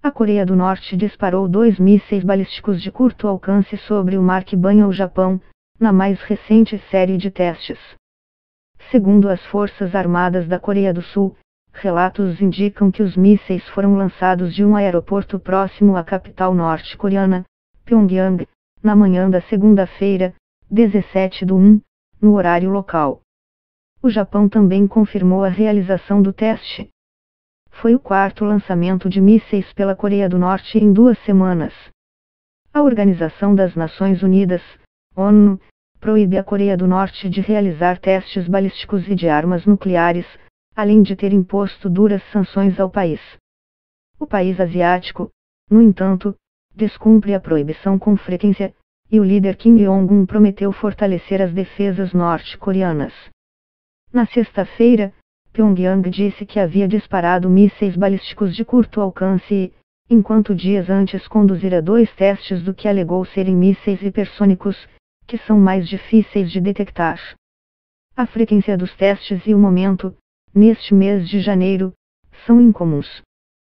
A Coreia do Norte disparou 2 mísseis balísticos de curto alcance sobre o mar que banha o Japão, na mais recente série de testes. Segundo as Forças Armadas da Coreia do Sul, relatos indicam que os mísseis foram lançados de um aeroporto próximo à capital norte-coreana, Pyongyang, na manhã da segunda-feira, 17/1, no horário local. O Japão também confirmou a realização do teste. Foi o quarto lançamento de mísseis pela Coreia do Norte em 2 semanas. A Organização das Nações Unidas, ONU, proíbe a Coreia do Norte de realizar testes balísticos e de armas nucleares, além de ter imposto duras sanções ao país. O país asiático, no entanto, descumpre a proibição com frequência, e o líder Kim Jong-un prometeu fortalecer as defesas norte-coreanas. Na sexta-feira, Pyongyang disse que havia disparado mísseis balísticos de curto alcance e, enquanto dias antes conduzira 2 testes do que alegou serem mísseis hipersônicos, que são mais difíceis de detectar. A frequência dos testes e o momento, neste mês de janeiro, são incomuns.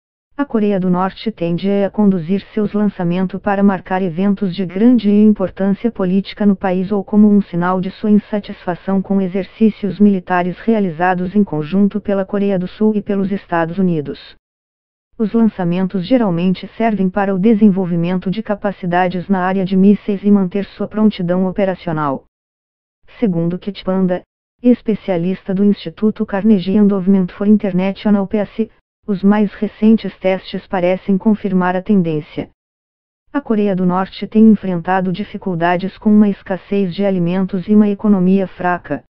A Coreia do Norte tende a conduzir seus lançamentos para marcar eventos de grande importância política no país ou como um sinal de sua insatisfação com exercícios militares realizados em conjunto pela Coreia do Sul e pelos Estados Unidos. Os lançamentos geralmente servem para o desenvolvimento de capacidades na área de mísseis e manter sua prontidão operacional. Segundo Kit Panda, especialista do Instituto Carnegie Endowment for International Peace, os mais recentes testes parecem confirmar a tendência. A Coreia do Norte tem enfrentado dificuldades com uma escassez de alimentos e uma economia fraca.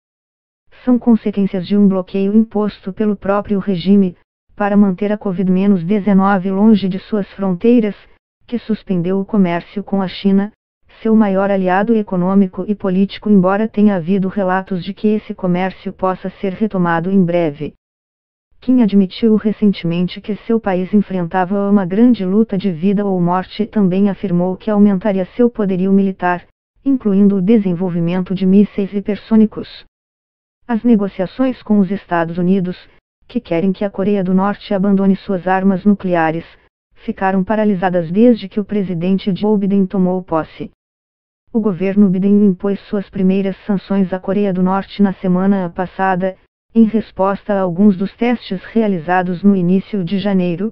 São consequências de um bloqueio imposto pelo próprio regime, para manter a Covid-19 longe de suas fronteiras, que suspendeu o comércio com a China, seu maior aliado econômico e político, embora tenha havido relatos de que esse comércio possa ser retomado em breve. Kim admitiu recentemente que seu país enfrentava uma grande luta de vida ou morte e também afirmou que aumentaria seu poderio militar, incluindo o desenvolvimento de mísseis hipersônicos. As negociações com os Estados Unidos, que querem que a Coreia do Norte abandone suas armas nucleares, ficaram paralisadas desde que o presidente Joe Biden tomou posse. O governo Biden impôs suas primeiras sanções à Coreia do Norte na semana passada, em resposta a alguns dos testes realizados no início de janeiro.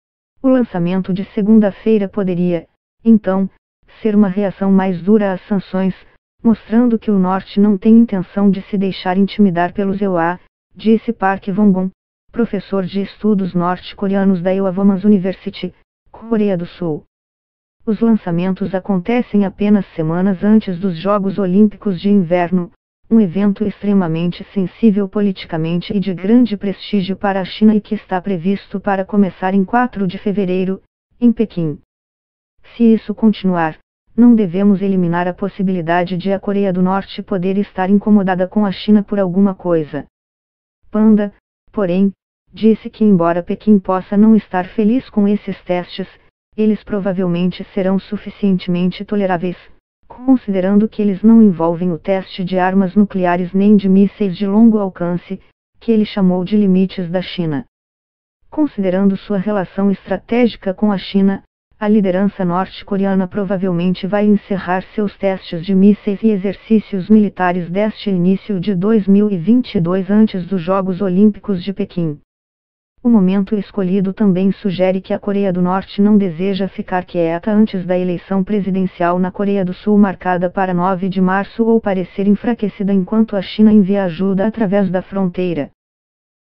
O lançamento de segunda-feira poderia, então, ser uma reação mais dura às sanções, mostrando que o Norte não tem intenção de se deixar intimidar pelos EUA, disse Park Won-gun, professor de estudos norte-coreanos da Ewha Womans University, Coreia do Sul. Os lançamentos acontecem apenas semanas antes dos Jogos Olímpicos de Inverno, um evento extremamente sensível politicamente e de grande prestígio para a China e que está previsto para começar em 4 de fevereiro, em Pequim. Se isso continuar, não devemos eliminar a possibilidade de a Coreia do Norte poder estar incomodada com a China por alguma coisa. Panda, porém, disse que embora Pequim possa não estar feliz com esses testes, eles provavelmente serão suficientemente toleráveis, considerando que eles não envolvem o teste de armas nucleares nem de mísseis de longo alcance, que ele chamou de limites da China. Considerando sua relação estratégica com a China, a liderança norte-coreana provavelmente vai encerrar seus testes de mísseis e exercícios militares deste início de 2022 antes dos Jogos Olímpicos de Pequim. O momento escolhido também sugere que a Coreia do Norte não deseja ficar quieta antes da eleição presidencial na Coreia do Sul marcada para 9 de março ou parecer enfraquecida enquanto a China envia ajuda através da fronteira.